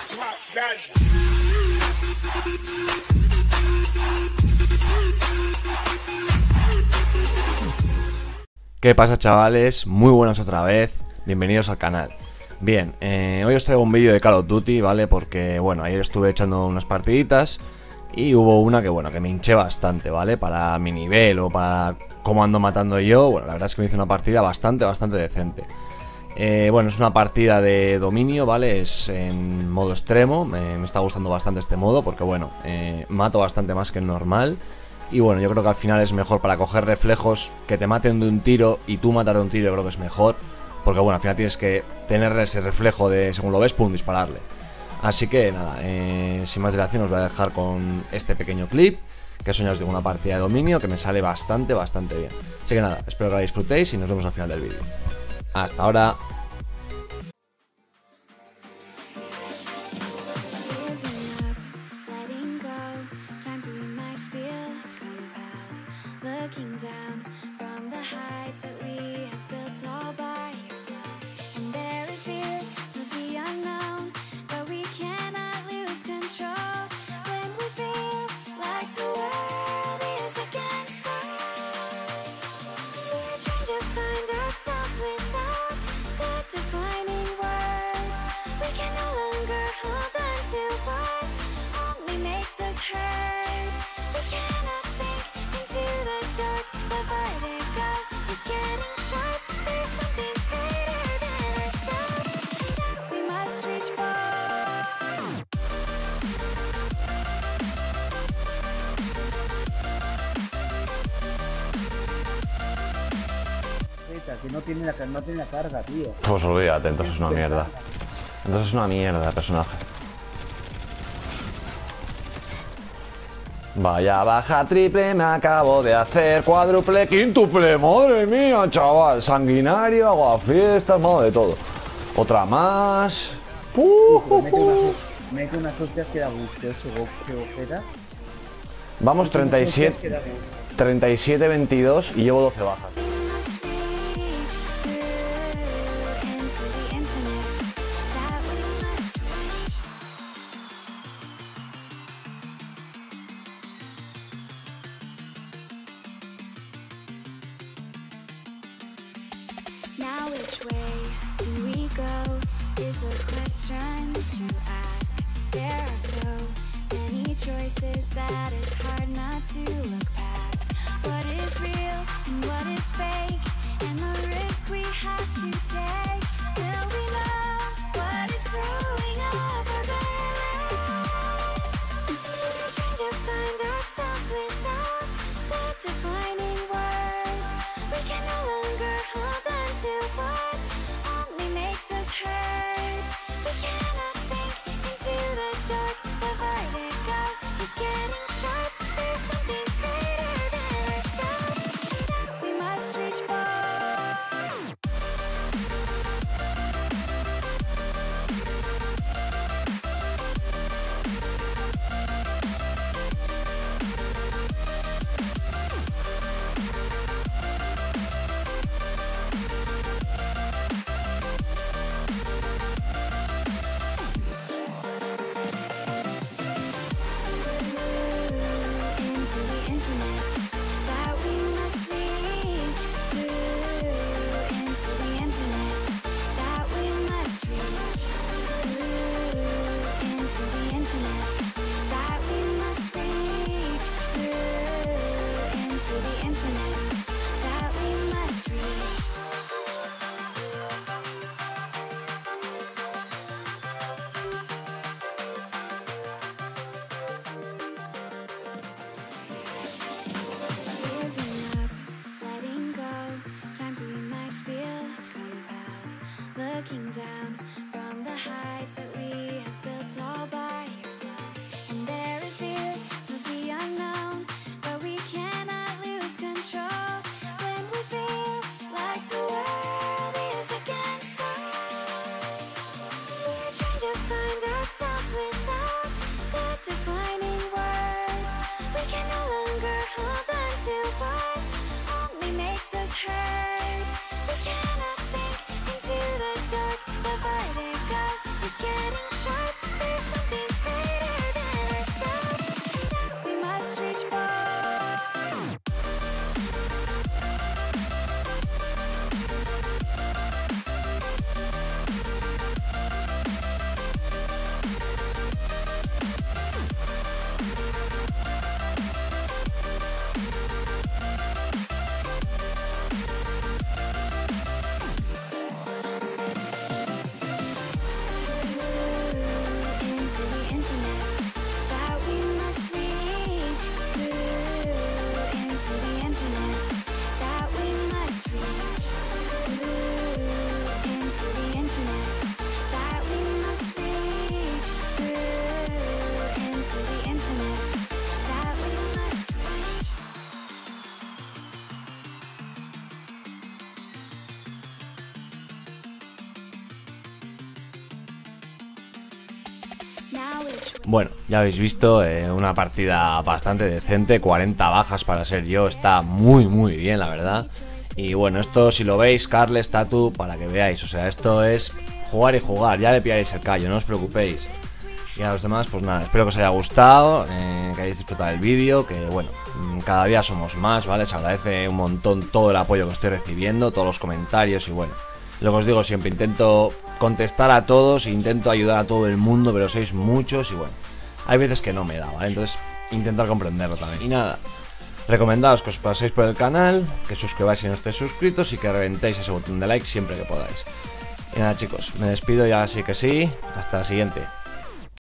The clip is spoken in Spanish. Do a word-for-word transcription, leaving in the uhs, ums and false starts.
¿Qué pasa, chavales? Muy buenas otra vez, bienvenidos al canal. Bien, eh, hoy os traigo un vídeo de Call of Duty, ¿vale? Porque, bueno, ayer estuve echando unas partiditas y hubo una que, bueno, que me hinché bastante, ¿vale? Para mi nivel o para cómo ando matando yo, bueno, la verdad es que me hice una partida bastante, bastante decente. Eh, bueno, es una partida de dominio, ¿vale? Es en modo extremo, me, me está gustando bastante este modo porque, bueno, eh, mato bastante más que el normal. Y bueno, yo creo que al final es mejor para coger reflejos que te maten de un tiro y tú matar de un tiro, yo creo que es mejor. Porque bueno, al final tienes que tener ese reflejo de, según lo ves, pum, dispararle. Así que nada, eh, sin más dilación os voy a dejar con este pequeño clip, que es, ya os digo, una partida de dominio que me sale bastante, bastante bien. Así que nada, espero que la disfrutéis y nos vemos al final del vídeo. Hasta ahora. Looking down from the heights that we have built all by ourselves, and there is fear of the unknown, but we cannot lose control when we feel like the world is against us. We're trying to find ourselves without the defining words. We can no longer hold on to what only makes us hurt. We cannot sink into the dark, the vertigo is getting sharp. There's something greater than ourselves that we must reach for. Que no tiene la, no tiene la carga, tío. Pues olvídate, entonces es una mierda. Entonces es una mierda de personaje. Vaya baja triple me acabo de hacer, cuádruple, quíntuple, madre mía, chaval. Sanguinario, aguafiestas, madre de todo. Otra más. Uh, uh, Mete uh. unas, mete unas hostias que da gusto, ese agujera. Vamos treinta y siete, treinta y siete veintidós y llevo doce bajas. Now which way do we go is the question to ask. There are so many choices that it's hard not to look past. What is real and what is fake, and the risk we have to take. Will we know what is throwing off our balance? We're trying to find ourselves without the defining words. We can no longer hold on to what only makes us hurt. We cannot sink into the dark, the vertigo is getting sharp. There's something greater than ourselves that we must reach for. Into the infinite that we must reach. Through into the infinite that we must reach. Through into the infinite that we must reach. Through into the infinite that we must reach. Giving up, letting go, times we might feel compelled. Looking down from the heights that we have built all by ourselves. And there is fear of the unknown, but we cannot lose control when we feel like the world is against us. We're trying to find ourselves without the defining words. We can no longer hold on to what only makes us hurt. We cannot sink into the dark, the vertigo is getting sharp. There's Bueno, ya habéis visto, eh, una partida bastante decente, cuarenta bajas para ser yo, está muy muy bien la verdad. Y bueno, esto si lo veis, Carles, Tatu, para que veáis, o sea, esto es jugar y jugar, ya le pillaréis el callo, no os preocupéis. Y a los demás, pues nada, espero que os haya gustado, eh, que hayáis disfrutado del vídeo, que bueno, cada día somos más, ¿vale? Se agradece un montón todo el apoyo que estoy recibiendo, todos los comentarios y bueno, lo que os digo siempre, intento contestar a todos, intento ayudar a todo el mundo, pero sois muchos y bueno, hay veces que no me da, ¿vale? Entonces, intentar comprenderlo también. Y nada, recomendaos que os paséis por el canal, que suscribáis si no estáis suscritos y que reventéis ese botón de like siempre que podáis. Y nada chicos, me despido ya así que sí, hasta la siguiente.